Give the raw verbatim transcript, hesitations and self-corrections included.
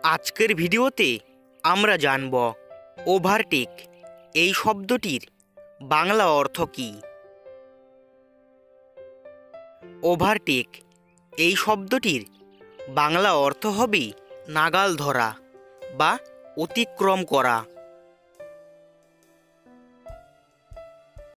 আজকের ভিডিওতে আমরা জানব ওভারটেক এই শব্দটির বাংলা অর্থ কী। ওভারটেক এই শব্দটির বাংলা অর্থ হবে নাগাল ধরা বা অতিক্রম করা।